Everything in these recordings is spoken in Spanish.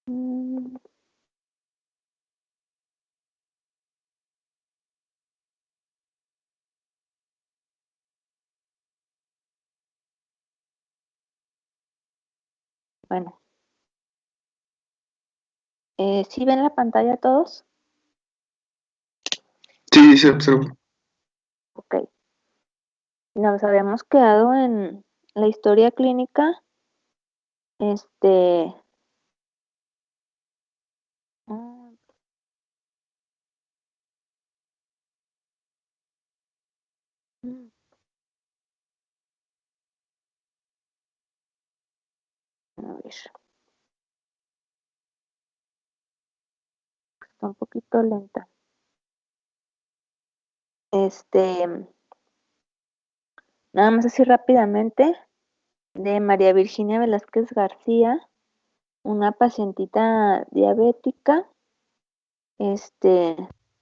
Mm, Bueno, ¿sí ven la pantalla todos? Sí, se observa. Ok. Nos habíamos quedado en la historia clínica. Este. mm, mm, a ver, está un poquito lenta. Este. Nada más así rápidamente. De María Virginia Velázquez García, una pacientita diabética. Este.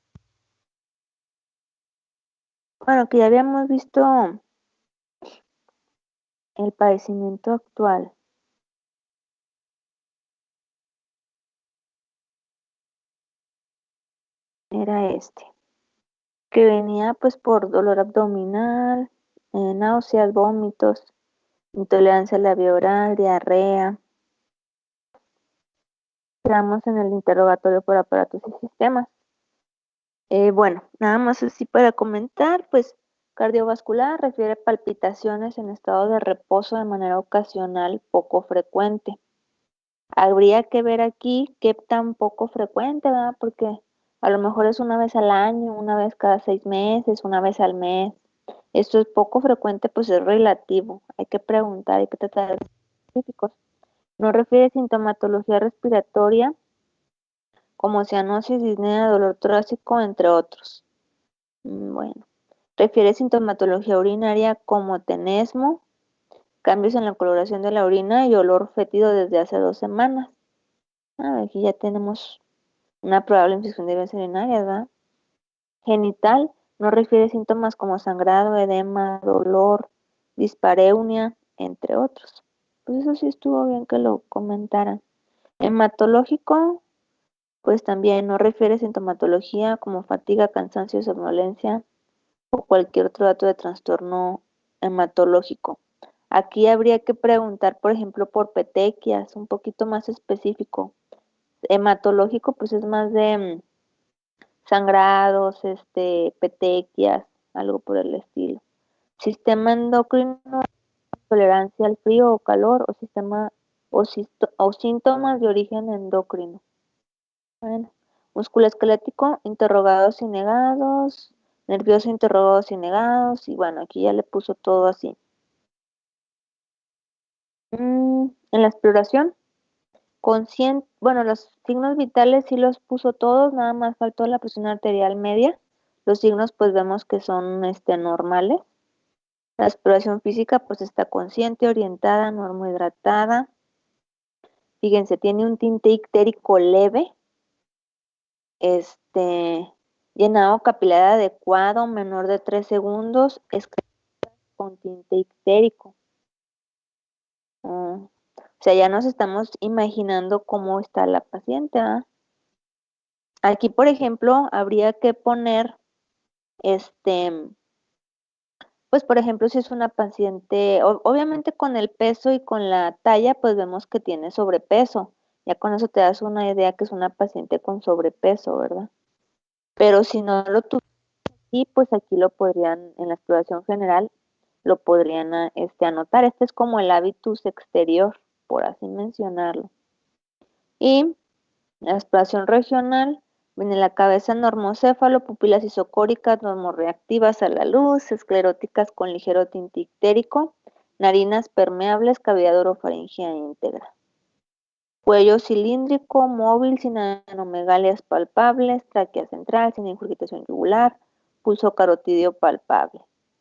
Bueno, que ya habíamos visto el padecimiento actual. Era este. Que venía pues por dolor abdominal, náuseas, vómitos, intolerancia a la vía oral, diarrea. Entramos en el interrogatorio por aparatos y sistemas. Bueno, nada más así para comentar, pues cardiovascular refiere palpitaciones en estado de reposo de manera ocasional poco frecuente. Habría que ver aquí qué tan poco frecuente, ¿verdad? Porque a lo mejor es una vez al año, una vez cada 6 meses, una vez al mes. Esto es poco frecuente, pues es relativo. Hay que preguntar, hay que tratar de ser específicos. No refiere sintomatología respiratoria como cianosis, disnea, dolor torácico, entre otros. Bueno, refiere sintomatología urinaria como tenesmo, cambios en la coloración de la orina y olor fétido desde hace 2 semanas. Aquí ya tenemos una probable infección de vías urinarias, ¿verdad? Genital no refiere síntomas como sangrado, edema, dolor, dispareunia, entre otros. Pues eso sí estuvo bien que lo comentaran. Hematológico, pues también no refiere sintomatología como fatiga, cansancio, somnolencia o cualquier otro dato de trastorno hematológico. Aquí habría que preguntar, por ejemplo, por petequias, un poquito más específico. Hematológico, pues es más de sangrados, petequias, algo por el estilo. Sistema endocrino, tolerancia al frío o calor o sistema o síntomas de origen endocrino. Bueno, musculoesquelético, interrogados y negados, nervioso, interrogados y negados, y bueno, aquí ya le puso todo así. En la exploración, consciente, bueno, los signos vitales sí los puso todos, nada más faltó la presión arterial media. Los signos pues vemos que son normales. La exploración física pues está consciente, orientada, normohidratada. Fíjense, tiene un tinte ictérico leve, este, llenado capilar adecuado, menor de 3 segundos, es con tinte ictérico. O sea, ya nos estamos imaginando cómo está la paciente, ¿verdad? Aquí, por ejemplo, habría que poner, este, pues, por ejemplo, si es una paciente, obviamente con el peso y con la talla, pues vemos que tiene sobrepeso. Ya con eso te das una idea que es una paciente con sobrepeso, ¿verdad? Pero si no lo tuviera aquí, pues aquí lo podrían, en la exploración general, lo podrían anotar. Este es como el hábitus exterior, por así mencionarlo. Y la exploración regional, viene la cabeza normocéfalo, pupilas isocóricas, normorreactivas a la luz, escleróticas con ligero tinte ictérico, narinas permeables, cavidad orofaringea íntegra. Cuello cilíndrico, móvil, sin anomegalias palpables, tráquea central, sin ingurgitación yugular, pulso carotidio palpable.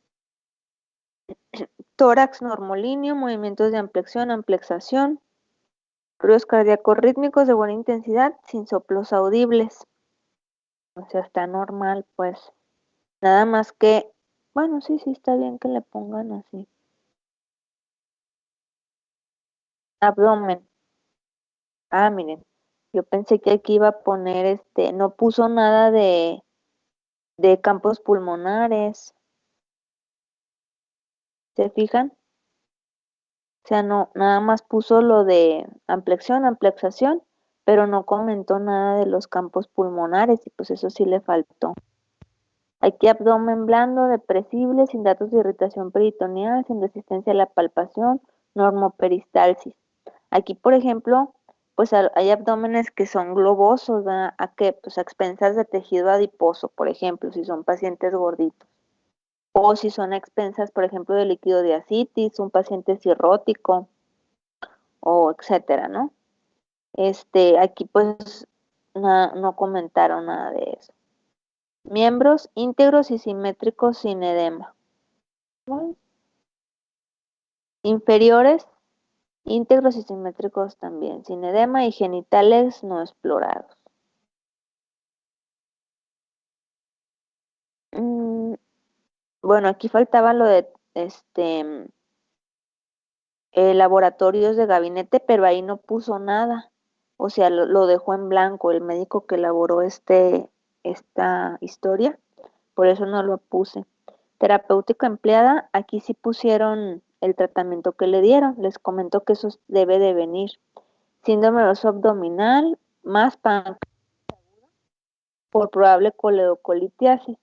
Tórax normolíneo, movimientos de ampliación, amplexación, ruidos cardíacos rítmicos de buena intensidad, sin soplos audibles. O sea, está normal, pues. Nada más que, bueno, sí, sí, está bien que le pongan así. Abdomen. Miren. Yo pensé que aquí iba a poner, no puso nada de campos pulmonares. ¿Se fijan? O sea, no, nada más puso lo de ampliación, ampliación, pero no comentó nada de los campos pulmonares y pues eso sí le faltó. Aquí abdomen blando, depresible, sin datos de irritación peritoneal, sin resistencia a la palpación, normoperistalsis. Aquí, por ejemplo, pues hay abdómenes que son globosos, ¿verdad? ¿A qué? Pues a expensas de tejido adiposo, por ejemplo, si son pacientes gorditos. O si son a expensas, por ejemplo, de líquido de ascitis, un paciente cirrótico, o etcétera, ¿no? Aquí pues no comentaron nada de eso. Miembros íntegros y simétricos sin edema. Inferiores, íntegros y simétricos también, sin edema y genitales no explorados. Bueno, aquí faltaba lo de laboratorios de gabinete, pero ahí no puso nada. O sea, lo dejó en blanco el médico que elaboró esta historia, por eso no lo puse. Terapéutica empleada, aquí sí pusieron el tratamiento que le dieron. Les comento que eso debe de venir. Síndrome doloroso abdominal, más pan por probable coledocolitiasis.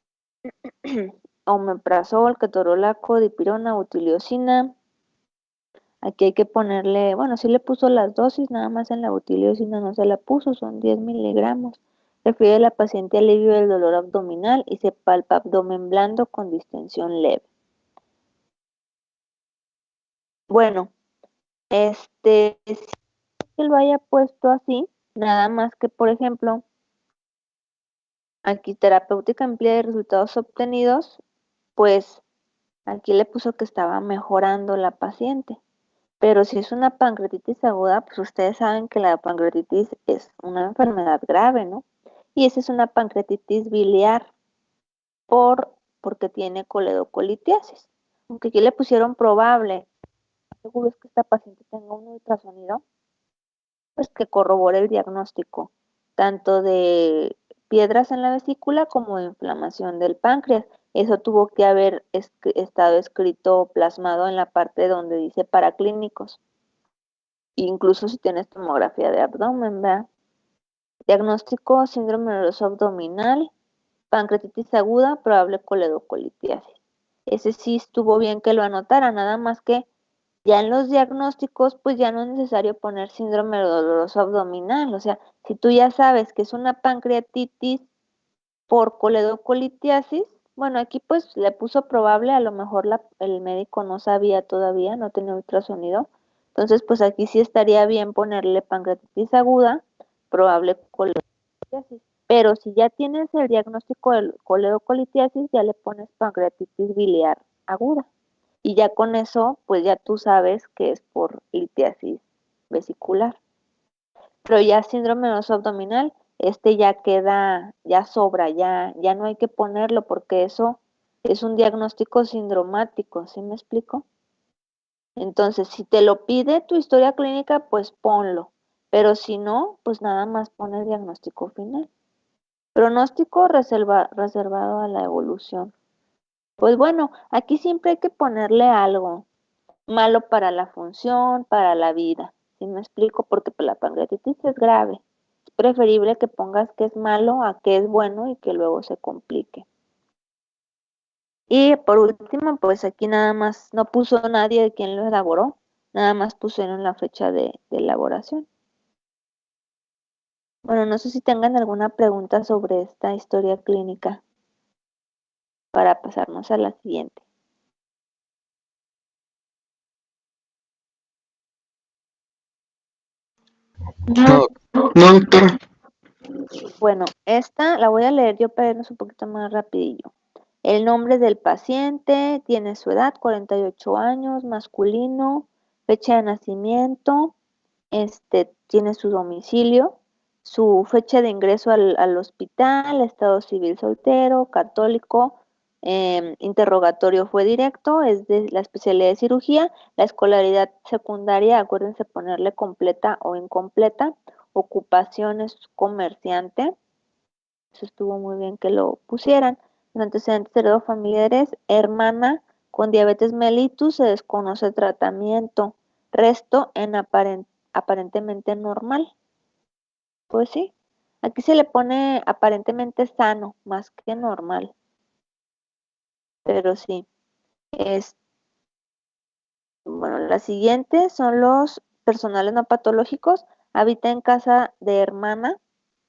Omeprazol, ketorolaco, dipirona, butiliocina. Aquí hay que ponerle, bueno, sí le puso las dosis, nada más en la butiliocina no se la puso, son 10 miligramos. Refiere a la paciente alivio del dolor abdominal y se palpa abdomen blando con distensión leve. Bueno, si lo haya puesto así, nada más que, por ejemplo, aquí terapéutica emplea de resultados obtenidos, pues aquí le puso que estaba mejorando la paciente. Pero si es una pancreatitis aguda, pues ustedes saben que la pancreatitis es una enfermedad grave, ¿no? Y esa es una pancreatitis biliar porque tiene coledocolitiasis. Aunque aquí le pusieron probable, seguro es que esta paciente tenga un ultrasonido, pues que corrobore el diagnóstico, tanto de piedras en la vesícula como de inflamación del páncreas. Eso tuvo que haber estado escrito, plasmado en la parte donde dice paraclínicos. Incluso si tienes tomografía de abdomen, ¿verdad? Diagnóstico, síndrome nervioso abdominal, pancreatitis aguda, probable coledocolitiasis. Ese sí estuvo bien que lo anotara, nada más que ya en los diagnósticos, pues ya no es necesario poner síndrome doloroso abdominal. O sea, si tú ya sabes que es una pancreatitis por coledocolitiasis, bueno, aquí pues le puso probable, a lo mejor el médico no sabía todavía, no tenía ultrasonido. Entonces, pues aquí sí estaría bien ponerle pancreatitis aguda, probable coledocolitiasis. Pero si ya tienes el diagnóstico de coledocolitiasis, ya le pones pancreatitis biliar aguda. Y ya con eso, pues ya tú sabes que es por litiasis vesicular. Pero ya síndrome nervioso abdominal, ya queda, ya sobra, ya no hay que ponerlo porque eso es un diagnóstico sindromático, ¿sí me explico? Entonces, si te lo pide tu historia clínica, pues ponlo. Pero si no, pues nada más pone el diagnóstico final. Pronóstico reservado a la evolución. Pues bueno, aquí siempre hay que ponerle algo malo para la función, para la vida. ¿Sí me explico? Porque pues, la pancreatitis es grave. Es preferible que pongas que es malo a que es bueno y que luego se complique. Y por último, pues aquí nada más no puso nadie de quien lo elaboró, nada más pusieron la fecha de elaboración. Bueno, no sé si tengan alguna pregunta sobre esta historia clínica para pasarnos a la siguiente. No, no, doctora. Bueno, esta la voy a leer yo para irnos un poquito más rapidillo. El nombre del paciente, tiene su edad, 48 años, masculino, fecha de nacimiento, tiene su domicilio, su fecha de ingreso al hospital, estado civil soltero, católico, interrogatorio fue directo, es de la especialidad de cirugía, la escolaridad secundaria, acuérdense ponerle completa o incompleta, ocupación es comerciante. Eso estuvo muy bien que lo pusieran. Los antecedentes heredofamiliares, hermana con diabetes mellitus, se desconoce tratamiento. Resto en aparentemente normal. Pues sí, aquí se le pone aparentemente sano, más que normal. Pero sí, es, bueno, la siguiente son los personales no patológicos. Habita en casa de hermana.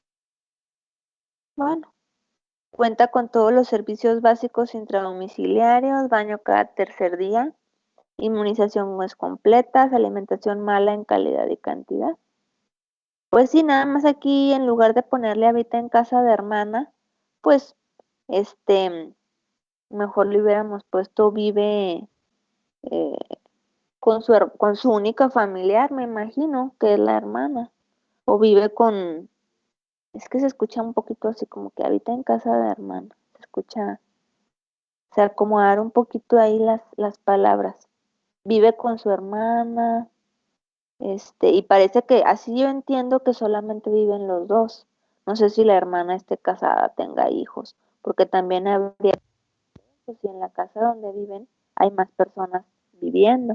Bueno, cuenta con todos los servicios básicos intradomiciliarios, baño cada tercer día, inmunización no es completa, alimentación mala en calidad y cantidad. Pues sí, nada más aquí en lugar de ponerle habita en casa de hermana, pues este, mejor le hubiéramos puesto vive eh, con su única familiar, me imagino, que es la hermana, o vive con, es que se escucha un poquito así como que habita en casa de hermana, se escucha, o sea, acomodar un poquito ahí las palabras. Vive con su hermana, y parece que así yo entiendo que solamente viven los dos. No sé si la hermana esté casada, tenga hijos, porque también habría, pues, si en la casa donde viven hay más personas viviendo.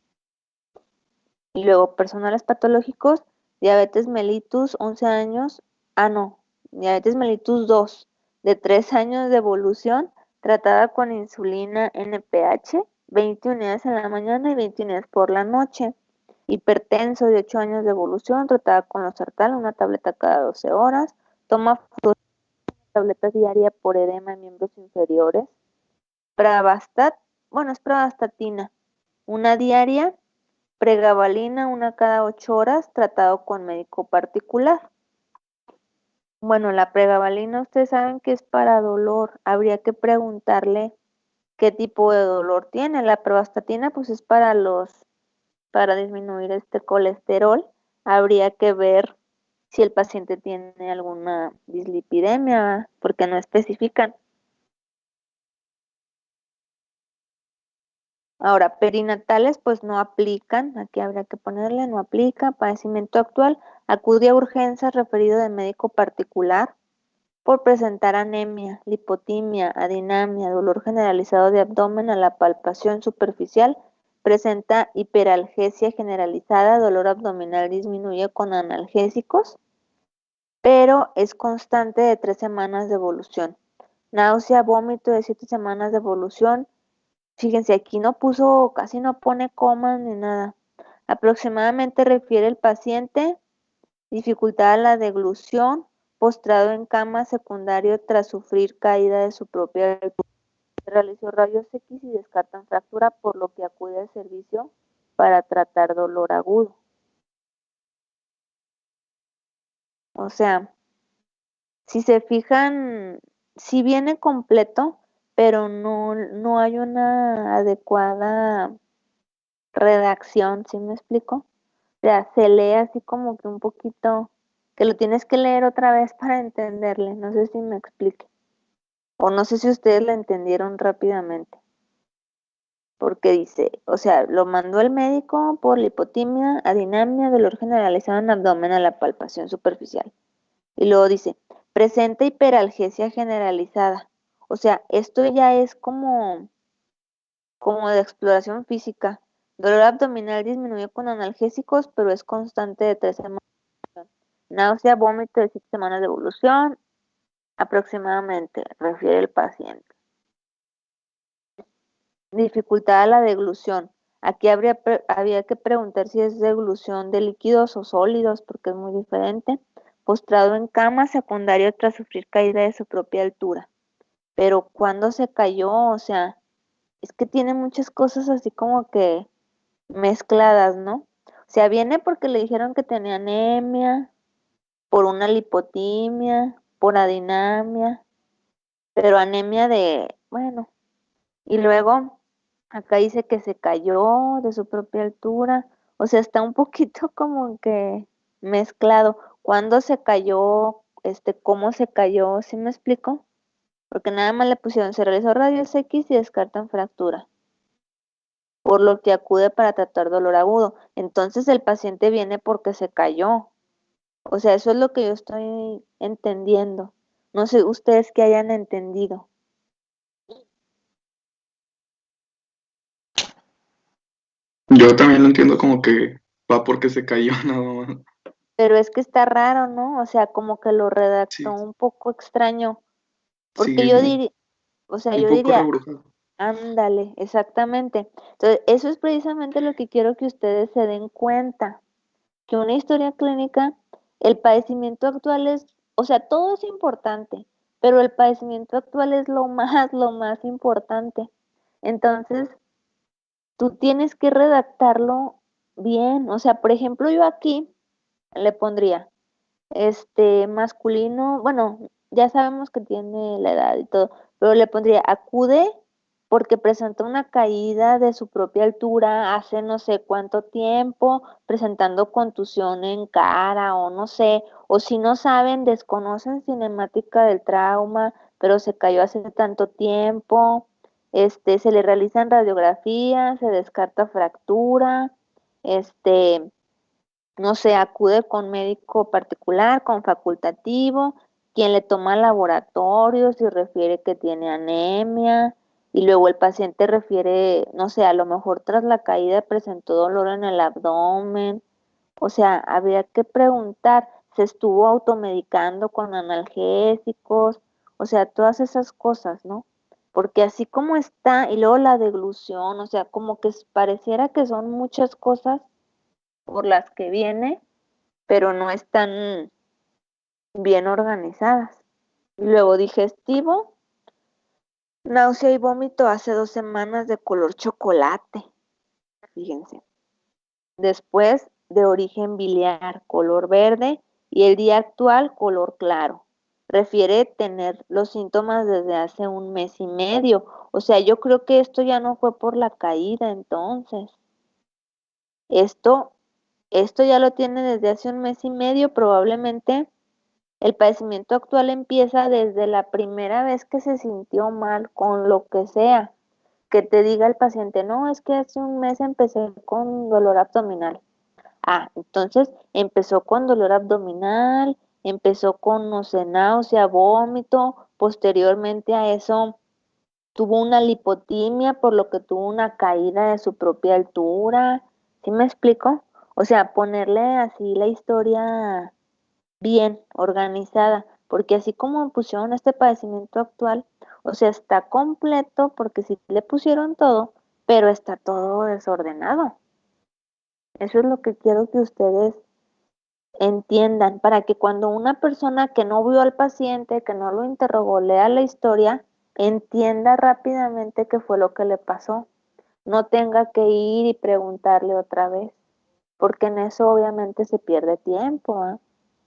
Y luego, personales patológicos, diabetes mellitus, 11 años, no, diabetes mellitus 2, de 3 años de evolución, tratada con insulina NPH, 20 unidades en la mañana y 20 unidades por la noche. Hipertenso de 8 años de evolución, tratada con losartán, una tableta cada 12 horas. Toma tabletas diarias por edema en miembros inferiores. Pravastat, bueno, es pravastatina, una diaria. Pregabalina, una cada 8 horas, tratado con médico particular. Bueno, la pregabalina ustedes saben que es para dolor. Habría que preguntarle qué tipo de dolor tiene. La pravastatina pues es para disminuir este colesterol. Habría que ver si el paciente tiene alguna dislipidemia, porque no especifican. Ahora, perinatales pues no aplican, aquí habría que ponerle, no aplica. Padecimiento actual, acude a urgencias referido de médico particular por presentar anemia, lipotimia, adinamia, dolor generalizado de abdomen a la palpación superficial, presenta hiperalgesia generalizada, dolor abdominal disminuye con analgésicos, pero es constante de 3 semanas de evolución. Náusea, vómito de 7 semanas de evolución. Fíjense, aquí no puso, casi no pone comas ni nada. Aproximadamente refiere el paciente dificultad a la deglución, postrado en cama secundario tras sufrir caída de su propia altura. Realizó rayos X y descartan fractura, por lo que acude al servicio para tratar dolor agudo. O sea, si se fijan, sí viene completo, pero no hay una adecuada redacción, ¿sí me explico? O sea, se lee así como que un poquito, que lo tienes que leer otra vez para entenderle, no sé si me explique. O no sé si ustedes la entendieron rápidamente, porque dice, o sea, lo mandó el médico por lipotimia, adinamia, dolor generalizado en abdomen a la palpación superficial. Y luego dice, presenta hiperalgesia generalizada. O sea, esto ya es como de exploración física. Dolor abdominal disminuye con analgésicos, pero es constante de 3 semanas. Náusea, vómito de 7 semanas de evolución, aproximadamente, refiere el paciente. Dificultad a la deglución. Aquí habría que preguntar si es deglución de líquidos o sólidos, porque es muy diferente. Postrado en cama, secundario tras sufrir caída de su propia altura. Pero cuando se cayó, o sea, es que tiene muchas cosas así como que mezcladas, ¿no? O sea, viene porque le dijeron que tenía anemia, por una lipotimia, por adinamia, pero anemia bueno, y luego acá dice que se cayó de su propia altura, o sea, está un poquito como que mezclado. ¿Cuándo se cayó? ¿Cómo se cayó? ¿Sí me explico? Porque nada más le pusieron, se realizó rayos X y descartan fractura, por lo que acude para tratar dolor agudo. Entonces el paciente viene porque se cayó, O sea, eso es lo que yo estoy entendiendo. No sé ustedes qué hayan entendido. Yo también lo entiendo como que va porque se cayó nada más. Pero es que está raro, ¿no? O sea, como que lo redactó Sí, un poco extraño. Porque sí, yo diría, o sea, un yo poco diría, rebrujado. ándale, exactamente. Entonces, eso es precisamente lo que quiero que ustedes se den cuenta, que una historia clínica, el padecimiento actual es, o sea, todo es importante, pero el padecimiento actual es lo más importante. Entonces, tú tienes que redactarlo bien. O sea, por ejemplo, yo aquí le pondría, masculino, bueno, ya sabemos que tiene la edad y todo, pero le pondría acude porque presentó una caída de su propia altura hace no sé cuánto tiempo, presentando contusión en cara o no sé, o si no saben, desconocen cinemática del trauma, pero se cayó hace tanto tiempo, se le realizan radiografías, se descarta fractura, este, no sé, acude con médico particular, con facultativo, quien le toma laboratorios y refiere que tiene anemia, y luego el paciente refiere, no sé, a lo mejor tras la caída presentó dolor en el abdomen, o sea, habría que preguntar, ¿se estuvo automedicando con analgésicos? O sea, todas esas cosas, ¿no? Porque así como está, y luego la deglución, o sea, como que pareciera que son muchas cosas por las que viene, pero no están bien organizadas. Y luego digestivo, náusea y vómito hace 2 semanas de color chocolate, fíjense. Después de origen biliar, color verde, y el día actual, color claro. Refiere tener los síntomas desde hace 1 mes y medio. O sea, yo creo que esto ya no fue por la caída entonces. Esto, esto ya lo tiene desde hace 1 mes y medio, probablemente. El padecimiento actual empieza desde la primera vez que se sintió mal con lo que sea, que te diga el paciente, no, es que hace 1 mes empecé con dolor abdominal. Ah, entonces empezó con dolor abdominal, empezó con, no sé, náusea, vómito, posteriormente a eso tuvo una lipotimia, por lo que tuvo una caída de su propia altura. ¿Sí me explico? O sea, ponerle así la historia bien organizada, porque así como pusieron este padecimiento actual, o sea, está completo porque sí le pusieron todo, pero está todo desordenado. Eso es lo que quiero que ustedes entiendan, para que cuando una persona que no vio al paciente, que no lo interrogó, lea la historia, entienda rápidamente qué fue lo que le pasó. No tenga que ir y preguntarle otra vez, porque en eso obviamente se pierde tiempo, ¿ah?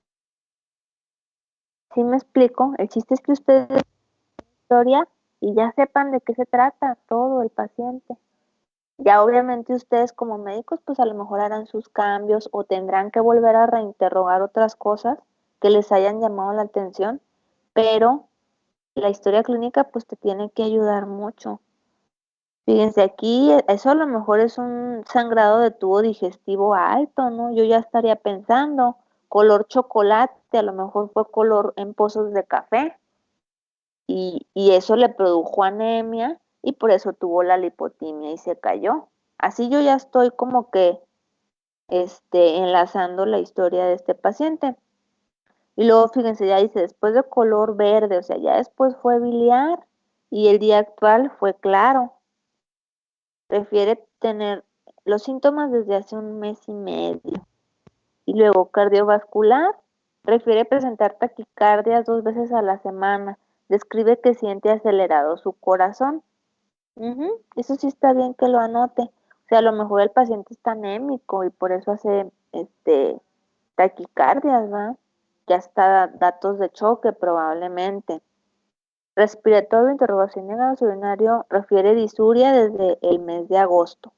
¿Sí me explico? El chiste es que ustedes historia y ya sepan de qué se trata todo el paciente. Ya obviamente ustedes como médicos pues a lo mejor harán sus cambios o tendrán que volver a reinterrogar otras cosas que les hayan llamado la atención, pero la historia clínica pues te tiene que ayudar mucho. Fíjense aquí, eso a lo mejor es un sangrado de tubo digestivo alto, ¿no? Yo ya estaría pensando, color chocolate, a lo mejor fue color en pozos de café. Y eso le produjo anemia y por eso tuvo la lipotimia y se cayó. Así yo ya estoy como que enlazando la historia de este paciente. Y luego fíjense, ya dice, después de color verde, o sea, ya después fue biliar y el día actual fue claro. Refiere tener los síntomas desde hace 1 mes y medio. Y luego cardiovascular, refiere presentar taquicardias 2 veces a la semana. Describe que siente acelerado su corazón. Eso sí está bien que lo anote. O sea, a lo mejor el paciente está anémico y por eso hace taquicardias, ¿va? Ya está datos de choque probablemente. Respiratorio, interrogación en el urinario, refiere disuria desde el mes de agosto.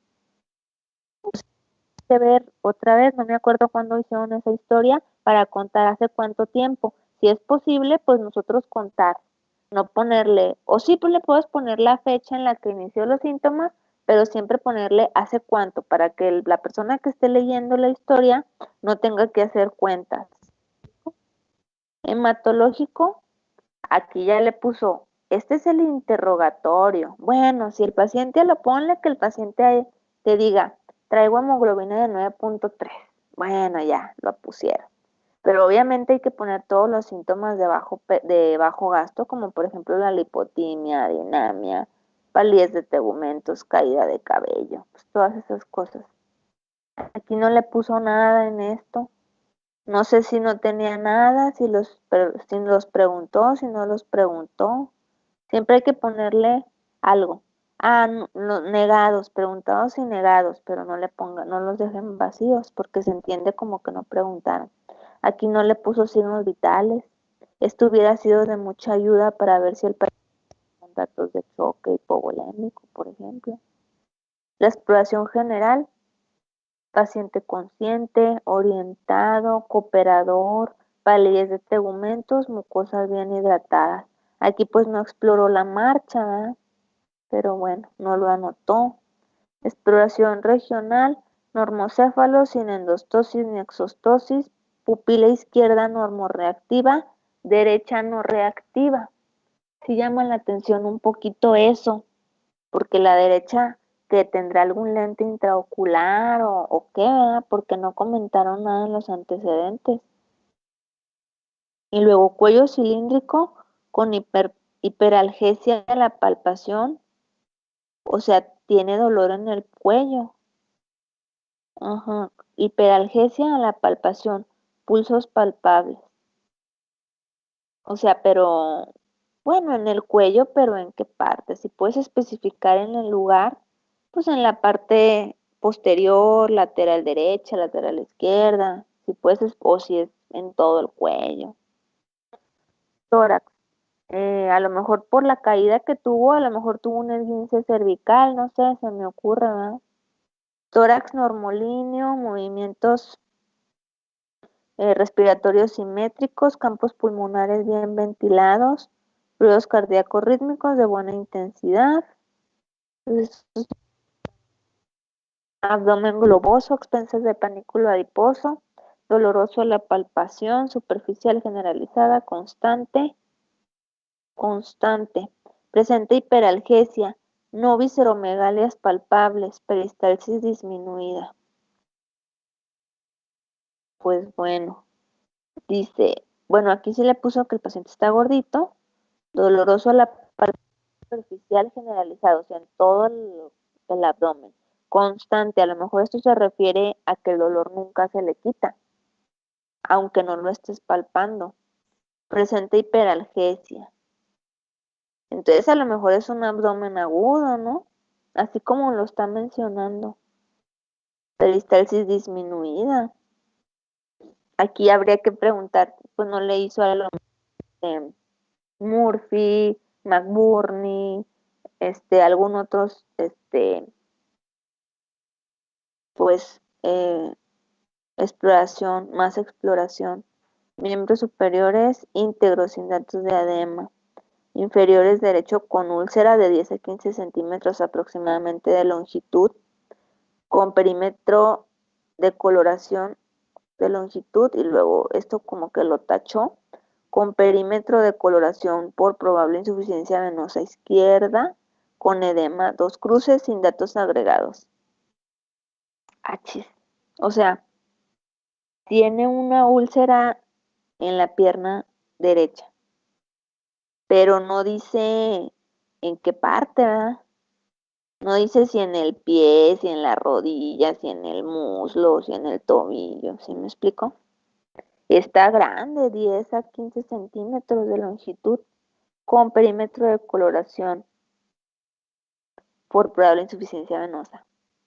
Que ver otra vez, no me acuerdo cuándo hicieron esa historia, para contar hace cuánto tiempo. Si es posible, pues nosotros contar, no ponerle, o sí, pues le puedes poner la fecha en la que inició los síntomas, pero siempre ponerle hace cuánto, para que la persona que esté leyendo la historia no tenga que hacer cuentas. Hematológico, aquí ya le puso, este es el interrogatorio. Bueno, si el paciente lo pone, que el paciente te diga, traigo hemoglobina de 9.3. Bueno, ya, lo pusieron. Pero obviamente hay que poner todos los síntomas de bajo gasto, como por ejemplo la lipotimia, dinamia, palidez de tegumentos, caída de cabello, pues todas esas cosas. Aquí no le puso nada en esto. No sé si no tenía nada, si los preguntó, si no los preguntó. Siempre hay que ponerle algo. Ah, negados, preguntados y negados, pero no los dejen vacíos porque se entiende como que no preguntaron. Aquí no le puso signos vitales. Esto hubiera sido de mucha ayuda para ver si el paciente tiene datos de choque hipovolémico, por ejemplo. La exploración general, paciente consciente, orientado, cooperador, palidez de tegumentos, mucosas bien hidratadas. Aquí pues no exploró la marcha, ¿verdad? Pero bueno, no lo anotó. Exploración regional, normocéfalo sin endostosis ni exostosis, pupila izquierda normorreactiva, derecha no reactiva. Sí llama la atención un poquito eso, porque la derecha que tendrá algún lente intraocular o qué, ¿verdad? Porque no comentaron nada en los antecedentes. Y luego cuello cilíndrico con hiperalgesia de la palpación, o sea, tiene dolor en el cuello. Ajá. Hiperalgesia a la palpación, pulsos palpables. O sea, pero, bueno, en el cuello, pero ¿en qué parte? Si puedes especificar en el lugar, pues en la parte posterior, lateral derecha, lateral izquierda, si puedes, o si es en todo el cuello. Tórax. A lo mejor por la caída que tuvo, a lo mejor tuvo un esguince cervical, no sé, se me ocurre, ¿verdad? Tórax normolíneo, movimientos respiratorios simétricos, campos pulmonares bien ventilados, ruidos cardíacos rítmicos de buena intensidad, abdomen globoso, expensas de panículo adiposo, doloroso a la palpación, superficial generalizada, constante, presenta hiperalgesia, no visceromegalias palpables, peristalsis disminuida. Pues bueno, dice, bueno, aquí se le puso que el paciente está gordito, doloroso a la palpación superficial generalizado, o sea, en todo el abdomen, constante, a lo mejor esto se refiere a que el dolor nunca se le quita, aunque no lo estés palpando, presenta hiperalgesia, entonces a lo mejor es un abdomen agudo, ¿no? Así como lo está mencionando, peristalsis disminuida. Aquí habría que preguntar, pues no le hizo a lo de Murphy, McBurney, algún otros, pues exploración, más exploración. Miembros superiores íntegros sin datos de edema. Inferiores derecho con úlcera de 10 a 15 centímetros aproximadamente de longitud, con perímetro de coloración de longitud, y luego esto como que lo tachó, con perímetro de coloración por probable insuficiencia venosa izquierda, con edema, 2 cruces sin datos agregados. Achis. O sea, tiene una úlcera en la pierna derecha, pero no dice en qué parte, ¿verdad? No dice si en el pie, si en la rodilla, si en el muslo, si en el tobillo, ¿sí me explico? Está grande, 10 a 15 centímetros de longitud, con perímetro de coloración por probable insuficiencia venosa.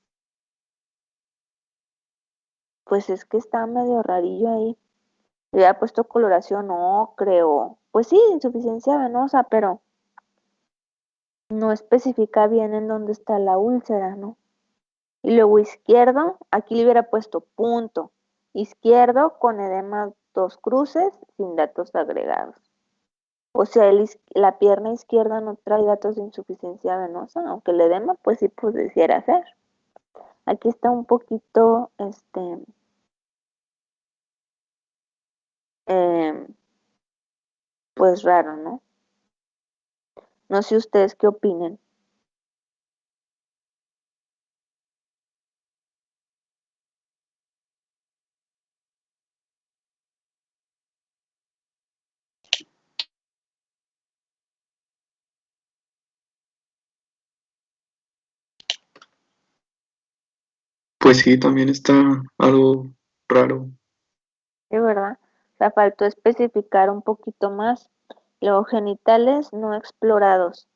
Pues es que está medio rarillo ahí. Le había puesto coloración creo. Pues sí, insuficiencia venosa, pero no especifica bien en dónde está la úlcera, ¿no? Y luego izquierdo, aquí le hubiera puesto punto. Izquierdo con edema 2 cruces sin datos agregados. O sea, la pierna izquierda no trae datos de insuficiencia venosa, aunque el edema pues sí pudiera ser. Aquí está un poquito, eh, pues raro, ¿no? No sé ustedes qué opinen. Pues sí, también está algo raro. De verdad. O sea, faltó especificar un poquito más. Luego, genitales no explorados.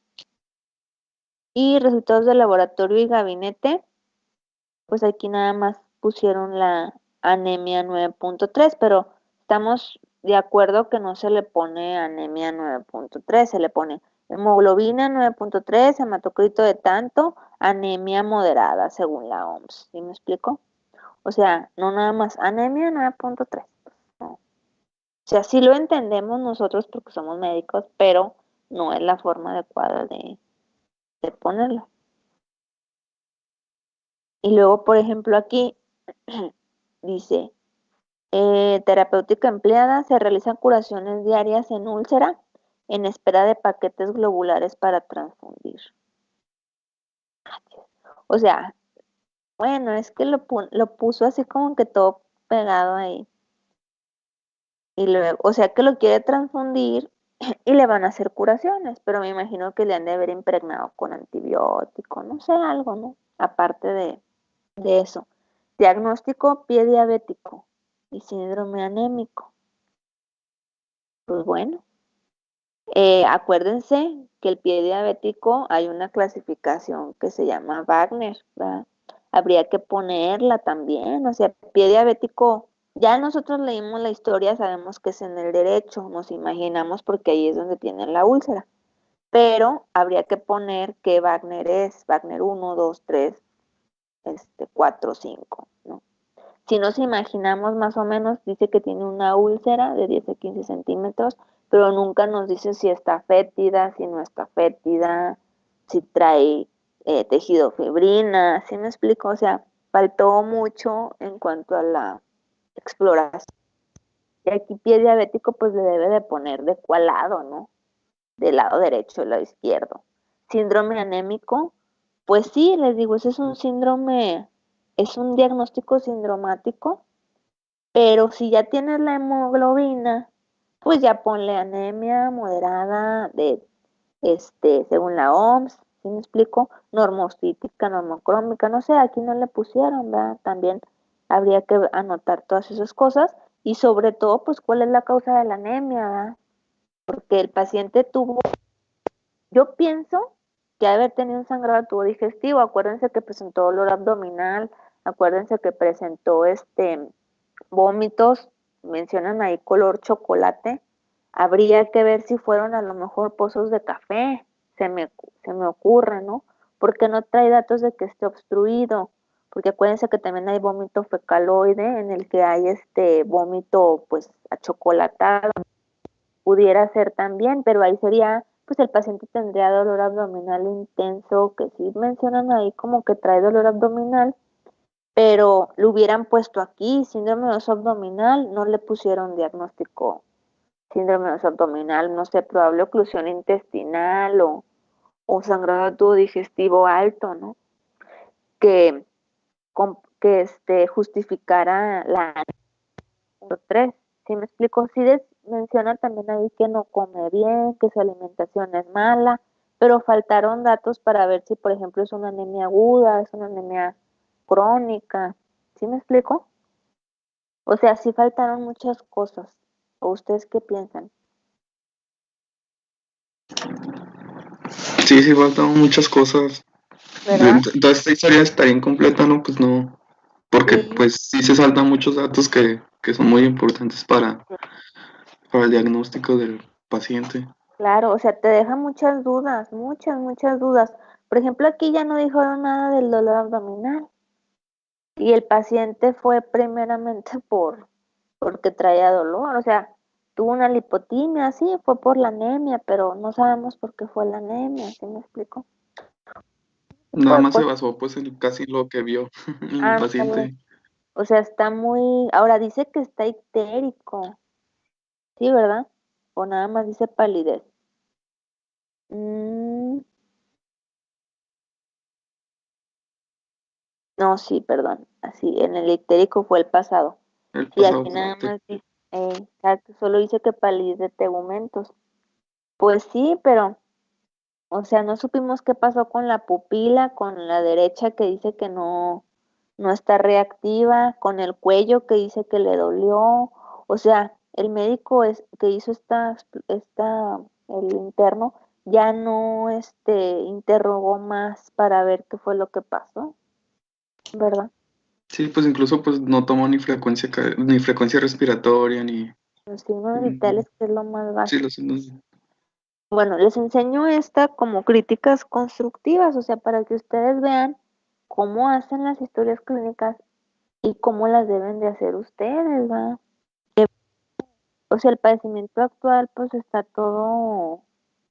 Y resultados de laboratorio y gabinete, pues aquí nada más pusieron la anemia 9.3, pero estamos de acuerdo que no se le pone anemia 9.3, se le pone hemoglobina 9.3, hematocrito de tanto, anemia moderada según la OMS. ¿Sí me explico? O sea, no nada más anemia 9.3. No. O sea, sí lo entendemos nosotros porque somos médicos, pero no es la forma adecuada de ponerlo. Y luego, por ejemplo, aquí dice, terapéutica empleada, se realizan curaciones diarias en úlcera en espera de paquetes globulares para transfundir. O sea, bueno, es que lo puso así como que todo pegado ahí. Y luego, o sea que lo quiere transfundir y le van a hacer curaciones, pero me imagino que le han de haber impregnado con antibiótico, no sé, algo, ¿no? Aparte de eso. Diagnóstico, pie diabético y síndrome anémico. Pues bueno, acuérdense que el pie diabético hay una clasificación que se llama Wagner, ¿verdad? Habría que ponerla también, o sea, pie diabético, ya nosotros leímos la historia, sabemos que es en el derecho, nos imaginamos porque ahí es donde tienen la úlcera, pero habría que poner qué Wagner es, Wagner 1, 2, 3, 4, 5, ¿no? Si nos imaginamos más o menos, dice que tiene una úlcera de 10 a 15 centímetros, pero nunca nos dice si está fétida, si no está fétida, si trae tejido fibrina, ¿sí me explico? O sea, faltó mucho en cuanto a la exploración. Y aquí pie diabético pues le debe de poner de cuál lado, ¿no? Del lado derecho o lado izquierdo. Síndrome anémico, pues sí, les digo, ese es un síndrome, es un diagnóstico sindromático, pero si ya tienes la hemoglobina, pues ya ponle anemia moderada de según la OMS, ¿sí me explico? Normocítica, normocrómica, no sé, aquí no le pusieron, ¿verdad? También habría que anotar todas esas cosas y sobre todo, pues, cuál es la causa de la anemia, ¿verdad? Porque el paciente tuvo, yo pienso que ha de haber tenido un sangrado de tubo digestivo, acuérdense que presentó dolor abdominal, acuérdense que presentó vómitos, mencionan ahí color chocolate, habría que ver si fueron a lo mejor pozos de café, se me, se me ocurre, ¿no? Porque no trae datos de que esté obstruido, porque acuérdense que también hay vómito fecaloide en el que hay vómito pues achocolatado, pudiera ser también, pero ahí sería, pues el paciente tendría dolor abdominal intenso, que sí mencionan ahí como que trae dolor abdominal, pero lo hubieran puesto aquí, síndrome de oso abdominal, no le pusieron diagnóstico síndrome de oso abdominal, no sé, probable oclusión intestinal o sangrado de tubo digestivo alto, ¿no? Que, que justificara la 3. ¿Sí me explico? Sí menciona también ahí que no come bien, que su alimentación es mala, pero faltaron datos para ver si, por ejemplo, es una anemia aguda, es una anemia crónica. ¿Sí me explico? O sea, sí faltaron muchas cosas. ¿O ustedes qué piensan? Sí, sí, faltan muchas cosas. ¿Verdad? Toda esta historia estaría incompleta, ¿no? Pues no, porque Sí, pues sí se saltan muchos datos que son muy importantes para el diagnóstico del paciente. claro, o sea, te deja muchas dudas, muchas, muchas dudas. Por ejemplo, aquí ya no dijeron nada del dolor abdominal y el paciente fue primeramente porque traía dolor, o sea, tuvo una lipotimia, sí, fue por la anemia, pero no sabemos por qué fue la anemia, ¿sí me explico? Nada Pues, más se pues, basó pues en casi lo que vio en el ándale. paciente. O sea, está muy, ahora dice que está ictérico, sí, ¿verdad? o nada más dice palidez. No, sí, perdón. Así, en el itérico fue el pasado. El Sí, pasado aquí nada perfecto. más dice, exacto, solo dice que palidez de tegumentos. Pues sí, pero, o sea, no supimos qué pasó con la pupila, con la derecha que dice que no está reactiva, con el cuello que dice que le dolió. O sea, el médico que hizo el interno, ya no interrogó más para ver qué fue lo que pasó, ¿verdad? Sí, pues incluso pues no tomó ni ni frecuencia respiratoria, ni... Los signos mm, vitales, que es lo más Sí, básico. los... Bueno, les enseño esta como críticas constructivas, o sea, para que ustedes vean cómo hacen las historias clínicas y cómo las deben de hacer ustedes, ¿va? O sea, el padecimiento actual pues está todo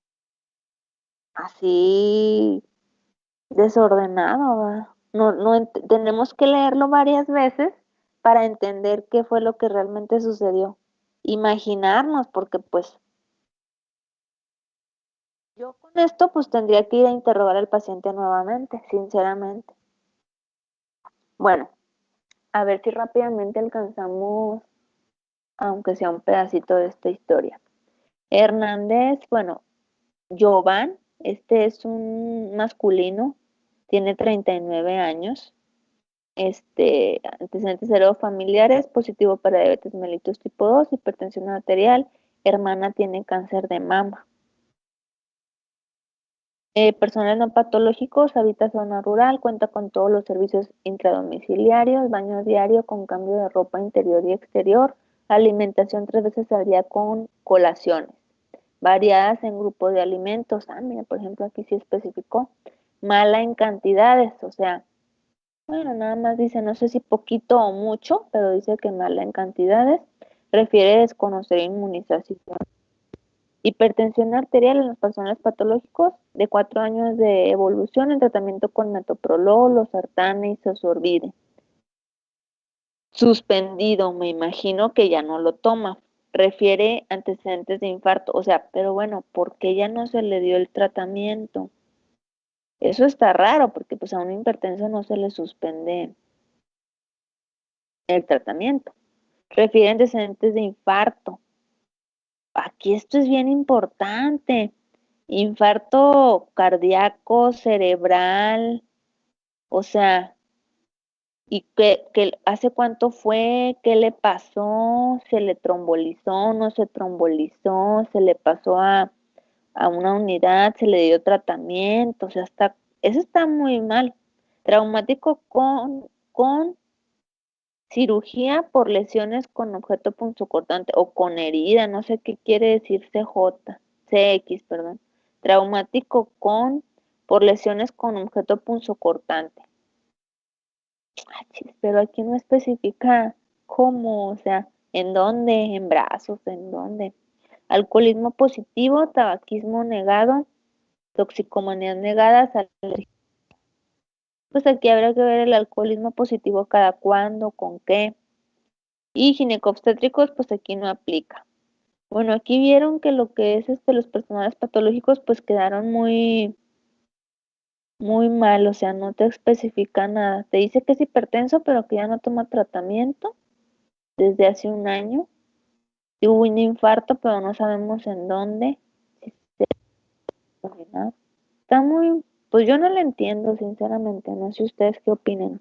así desordenado, ¿va? Tenemos que leerlo varias veces para entender qué fue lo que realmente sucedió. Imaginarnos, porque pues yo con esto pues tendría que ir a interrogar al paciente nuevamente, sinceramente. Bueno, a ver si rápidamente alcanzamos, aunque sea un pedacito de esta historia. Hernández, bueno, Jovan, este es un masculino, tiene 39 años, antecedentes familiares, positivo para diabetes mellitus tipo 2, hipertensión arterial, hermana tiene cáncer de mama. Personal no patológicos, habita zona rural, cuenta con todos los servicios intradomiciliarios, baño diario con cambio de ropa interior y exterior, alimentación 3 veces al día con colaciones, variadas en grupo de alimentos. Mira, por ejemplo, aquí sí especificó, mala en cantidades, o sea, bueno, nada más dice, no sé si poquito o mucho, pero dice que mala en cantidades, refiere desconocer inmunización. Hipertensión arterial en los personas patológicos de 4 años de evolución en tratamiento con metoprolol, losartana y sosorbide. Suspendido, me imagino que ya no lo toma. Refiere antecedentes de infarto, o sea, pero bueno, ¿por qué ya no se le dio el tratamiento? Eso está raro, porque pues a un hipertenso no se le suspende el tratamiento. Refiere antecedentes de infarto. Aquí esto es bien importante. Infarto cardíaco, cerebral, o sea, ¿y hace cuánto fue? ¿Qué le pasó? ¿Se le trombolizó? ¿No se trombolizó? ¿Se le pasó a una unidad? ¿Se le dio tratamiento? O sea, eso está muy mal. Traumático con cirugía por lesiones con objeto punzocortante o con herida, no sé qué quiere decir CX, perdón. Traumático por lesiones con objeto punzocortante. Pero aquí no especifica cómo, o sea, en dónde, en brazos, en dónde. Alcoholismo positivo, tabaquismo negado, toxicomanías negadas, pues aquí habrá que ver el alcoholismo positivo cada cuándo, con qué. Y ginecobstétricos, pues aquí no aplica. Bueno, aquí vieron que lo que es los personales patológicos, pues quedaron muy, muy mal, o sea, no te especifica nada. Te dice que es hipertenso, pero que ya no toma tratamiento desde hace un año. Y hubo un infarto, pero no sabemos en dónde. Si está muy, pues yo no lo entiendo, sinceramente. No sé ustedes qué opinen.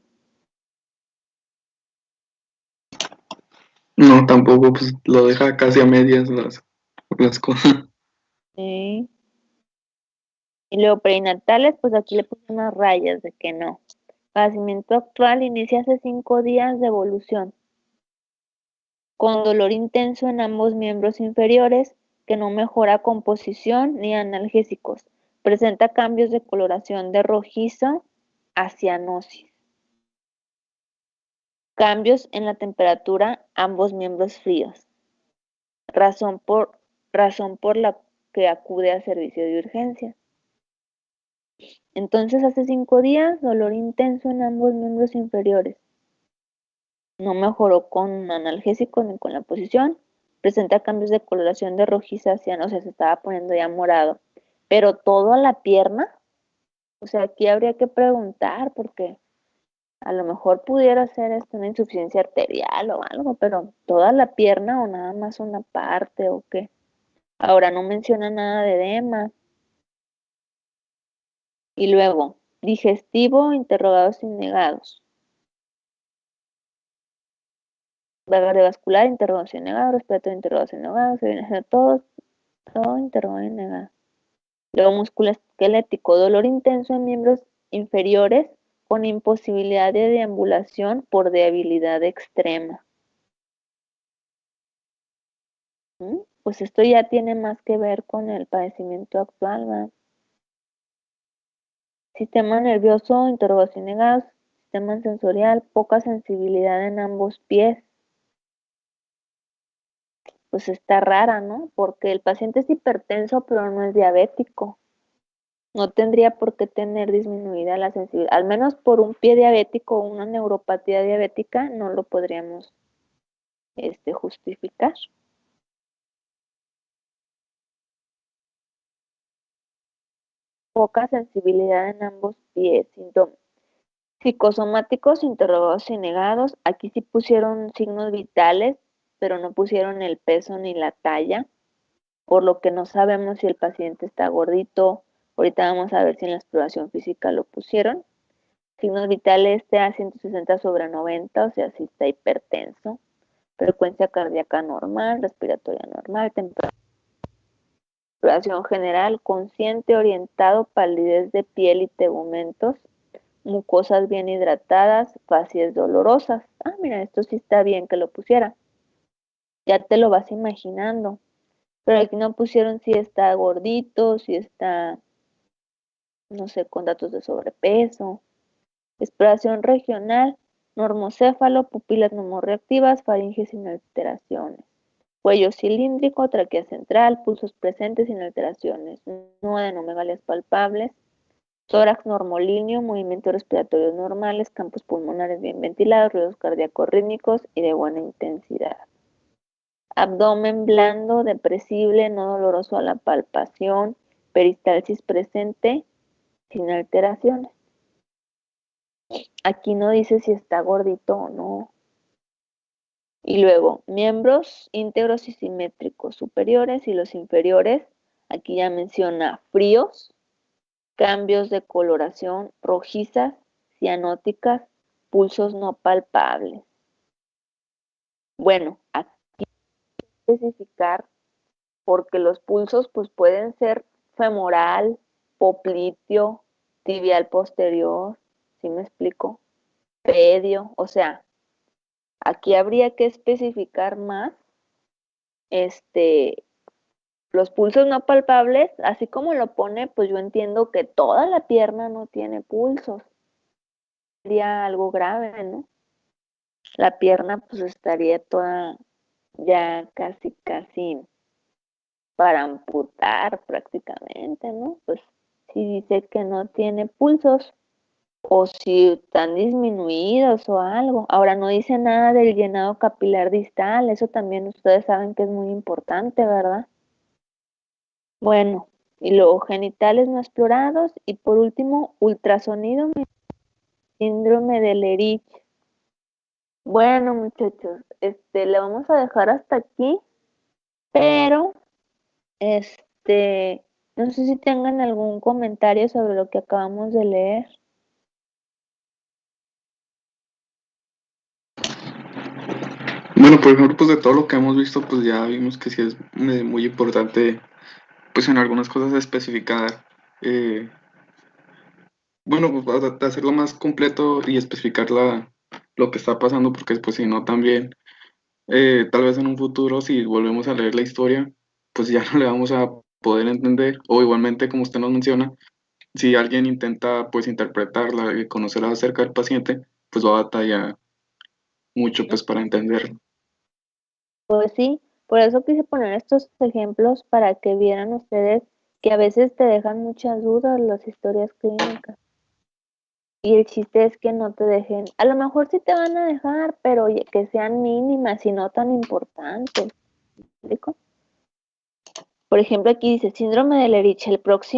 No, tampoco, pues lo deja casi a medias las cosas. Sí. Y luego perinatales, pues aquí le puse unas rayas de que no. Padecimiento actual inicia hace 5 días de evolución, con dolor intenso en ambos miembros inferiores, que no mejora con posición ni analgésicos. Presenta cambios de coloración de rojizo a cianosis. Cambios en la temperatura, ambos miembros fríos. Razón por, razón por la que acude al servicio de urgencia. Entonces, hace 5 días, dolor intenso en ambos miembros inferiores. No mejoró con analgésicos ni con la posición. presenta cambios de coloración de rojiza hacia, no sé, se estaba poniendo ya morado, pero toda la pierna, o sea, aquí habría que preguntar porque a lo mejor pudiera ser una insuficiencia arterial o algo, pero toda la pierna o nada más una parte o qué. Ahora no menciona nada de edema. Y luego, digestivo, interrogados y negados. Cardiovascular, interrogados y negados, respiratorio, interrogados y negados, se viene a ser todo interrogado y negado. Luego, musculoesquelético, dolor intenso en miembros inferiores con imposibilidad de deambulación por debilidad extrema. Pues esto ya tiene más que ver con el padecimiento actual, ¿verdad? Sistema nervioso, interrogados y negados. Sistema sensorial, poca sensibilidad en ambos pies. Pues está rara, ¿no? Porque el paciente es hipertenso, pero no es diabético. No tendría por qué tener disminuida la sensibilidad. Al menos por un pie diabético o una neuropatía diabética no lo podríamos justificar. Poca sensibilidad en ambos pies. Síntomas psicosomáticos, interrogados y negados. Aquí sí pusieron signos vitales, pero no pusieron el peso ni la talla, por lo que no sabemos si el paciente está gordito. Ahorita vamos a ver si en la exploración física lo pusieron. Signos vitales TA 160/90, o sea, si está hipertenso. Frecuencia cardíaca normal, respiratoria normal, temperatura general, consciente, orientado, palidez de piel y tegumentos, mucosas bien hidratadas, facies dolorosas. Ah, mira, esto sí está bien que lo pusiera. Ya te lo vas imaginando. Pero aquí no pusieron si está gordito, si está, no sé, con datos de sobrepeso. Exploración regional, normocéfalo, pupilas normorreactivas, faringe sin alteraciones. Cuello cilíndrico, tráquea central, pulsos presentes sin alteraciones. No adenomegalias palpables. Tórax normolíneo, movimientos respiratorios normales, campos pulmonares bien ventilados, ruidos cardíacos rítmicos y de buena intensidad. Abdomen blando, depresible, no doloroso a la palpación, peristalsis presente, sin alteraciones. Aquí no dice si está gordito o no. Y luego, miembros íntegros y simétricos superiores y los inferiores. Aquí ya menciona fríos, cambios de coloración rojizas, cianóticas, pulsos no palpables. Bueno, aquí especificar porque los pulsos pues pueden ser femoral, popliteo, tibial posterior, ¿sí me explico? Pedio, o sea, aquí habría que especificar más los pulsos no palpables, así como lo pone, pues yo entiendo que toda la pierna no tiene pulsos. Sería algo grave, ¿no? La pierna pues estaría toda ya casi para amputar prácticamente, ¿no? Pues si dice que no tiene pulsos o si están disminuidos o algo. Ahora no dice nada del llenado capilar distal, eso también ustedes saben que es muy importante, ¿verdad? Bueno, y luego genitales no explorados y por último ultrasonido, síndrome de Lerich. Bueno, muchachos, le vamos a dejar hasta aquí, pero no sé si tengan algún comentario sobre lo que acabamos de leer. Bueno, por ejemplo, pues de todo lo que hemos visto, pues ya vimos que sí es muy importante, pues en algunas cosas especificar, bueno, pues hacerlo más completo y especificar lo que está pasando, porque pues si no también, tal vez en un futuro, si volvemos a leer la historia, pues ya no le vamos a poder entender, o igualmente, como usted nos menciona, si alguien intenta pues interpretarla y conocer acerca del paciente, pues va a batallar mucho pues para entenderlo. Pues sí, por eso quise poner estos ejemplos para que vieran ustedes que a veces te dejan muchas dudas las historias clínicas. Y el chiste es que no te dejen, a lo mejor sí te van a dejar, pero que sean mínimas y no tan importantes. explico? Por ejemplo, aquí dice síndrome de Lerich.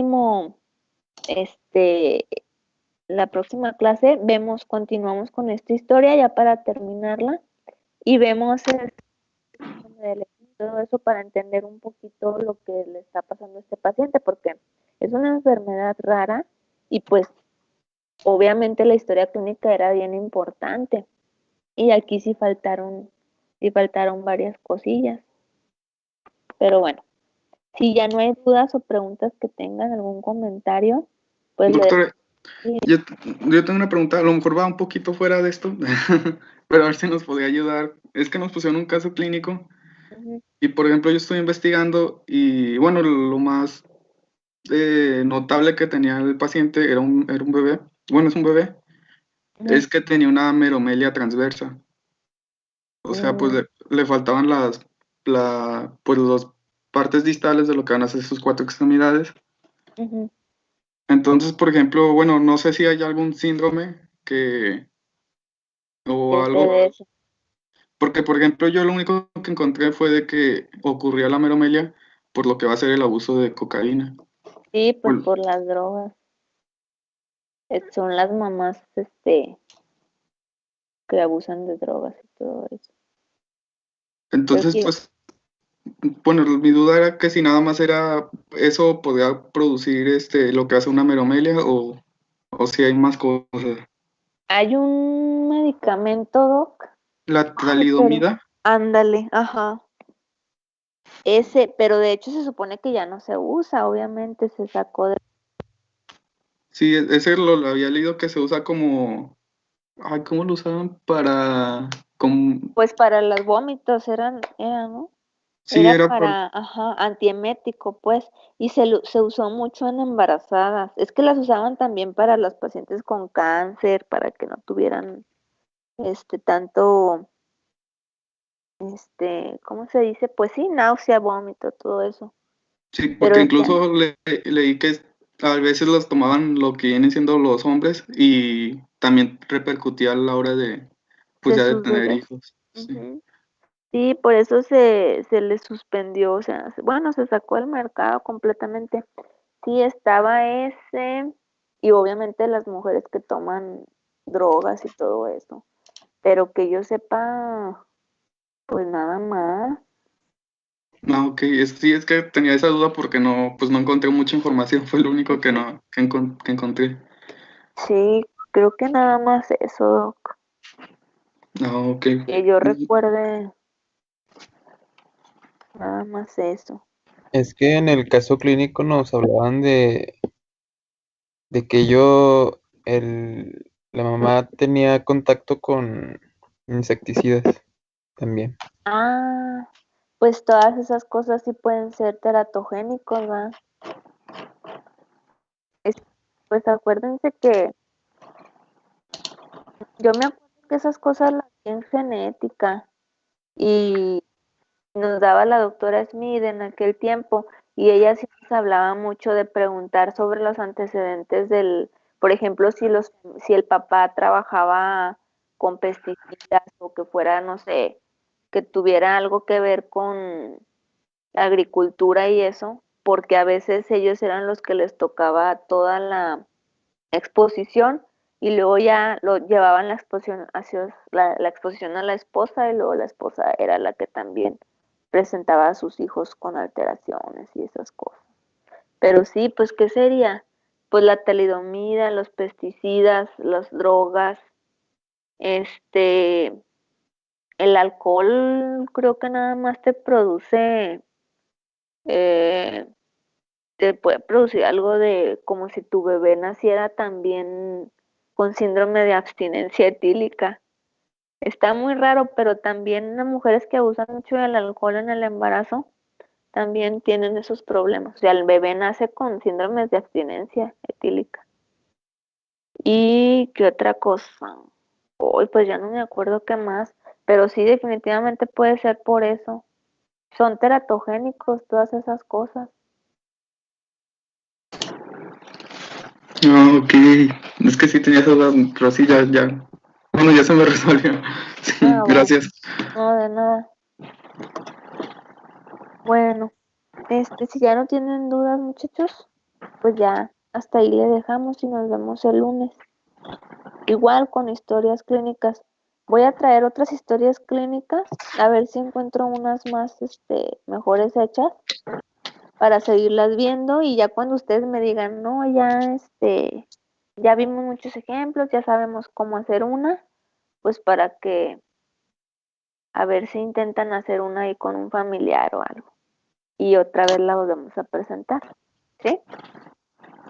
Este, la próxima clase continuamos con esta historia ya para terminarla y vemos el síndrome de Lerich y todo eso para entender un poquito lo que le está pasando a este paciente, porque es una enfermedad rara y pues obviamente la historia clínica era bien importante y aquí sí faltaron varias cosillas. Pero bueno, si ya no hay dudas o preguntas que tengan, algún comentario, pues Doctora, yo tengo una pregunta, a lo mejor va un poquito fuera de esto, pero a ver si nos podría ayudar. Es que nos pusieron un caso clínico uh-huh. y, por ejemplo, yo estoy investigando y, bueno, lo más notable que tenía el paciente era un bebé, bueno, es un bebé, Uh-huh. es que tenía una meromelia transversa. O sea, pues le faltaban pues las partes distales de lo que van a ser sus cuatro extremidades. Uh-huh. Entonces, por ejemplo, bueno, no sé si hay algún síndrome o Que se algo, de eso. porque, por ejemplo, yo lo único que encontré fue de que ocurría la meromelia por lo que va a ser el abuso de cocaína. Sí, pues Bueno, por las drogas. Son las mamás, que abusan de drogas y todo eso. Pero entonces, sí, pues, bueno, mi duda era que si nada más era eso podía producir lo que hace una meromelia o si hay más cosas. hay un medicamento, Doc. La Ay, pero talidomida. ándale, ajá. Ese, pero de hecho se supone que ya no se usa, obviamente se sacó de, Sí, ese lo había leído que se usa como, ay, ¿cómo lo usaban? pues para los vómitos ¿no? Sí, Era era para, ajá, antiemético, pues, y se usó mucho en embarazadas. Es que las usaban también para los pacientes con cáncer, para que no tuvieran, tanto, ¿cómo se dice? Pues sí, náusea, vómito, todo eso. sí, Pero porque ya, incluso leí que a veces los tomaban lo que vienen siendo los hombres y también repercutía a la hora de, pues de ya de sus tener bebés. hijos. Sí. Ujú. Sí, por eso se le suspendió, o sea, bueno, se sacó del mercado completamente. Sí, estaba ese, y obviamente las mujeres que toman drogas y todo eso, pero que yo sepa, pues nada más. No, ok, sí, es que tenía esa duda porque no, pues no encontré mucha información, fue lo único que Ujú. no, que encontré. Sí, creo que nada más eso, Doc. No, ok. Que yo recuerde, nada más eso. Es que en el caso clínico nos hablaban de que la mamá tenía contacto con insecticidas también. Ah, pues todas esas cosas sí pueden ser teratogénicos, ¿verdad? Es- Pues acuérdense que yo me acuerdo que esas cosas las vi en genética y nos daba la doctora Smith en aquel tiempo y ella sí nos hablaba mucho de preguntar sobre los antecedentes por ejemplo, si el papá trabajaba con pesticidas o que fuera, no sé, que tuviera algo que ver con la agricultura y eso, porque a veces ellos eran los que les tocaba toda la exposición y luego ya lo llevaban la exposición a la esposa y luego la esposa era la que también presentaba a sus hijos con alteraciones y esas cosas. Pero sí, pues, ¿qué sería? Pues la talidomida, los pesticidas, las drogas, este, el alcohol creo que nada más eh, te puede producir algo de como si tu bebé naciera también con síndrome de abstinencia etílica. Está muy raro, pero también las mujeres que abusan mucho del alcohol en el embarazo también tienen esos problemas. O sea, el bebé nace con síndromes de abstinencia etílica. ¿Y qué otra cosa? Hoy pues ya no me acuerdo qué más, pero sí definitivamente puede ser por eso. Son teratogénicos todas esas cosas. Ah, ok. Es que sí tenía esa duda, pero sí, ya. Bueno, ya se me resolvió. Sí, Ah, bueno, gracias. no de nada. Bueno, si ya no tienen dudas, muchachos, pues ya hasta ahí le dejamos y nos vemos el lunes. Igual con historias clínicas. Voy a traer otras historias clínicas, a ver si encuentro unas más, mejores hechas para seguirlas viendo y ya cuando ustedes me digan, no, ya, ya vimos muchos ejemplos, ya sabemos cómo hacer una, pues para que, a ver si intentan hacer una ahí con un familiar o algo. Y otra vez la volvemos a presentar, ¿sí?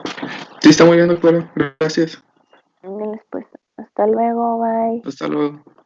Sí, está muy bien, doctora. Gracias. Ángeles, pues, hasta luego, bye. Hasta luego.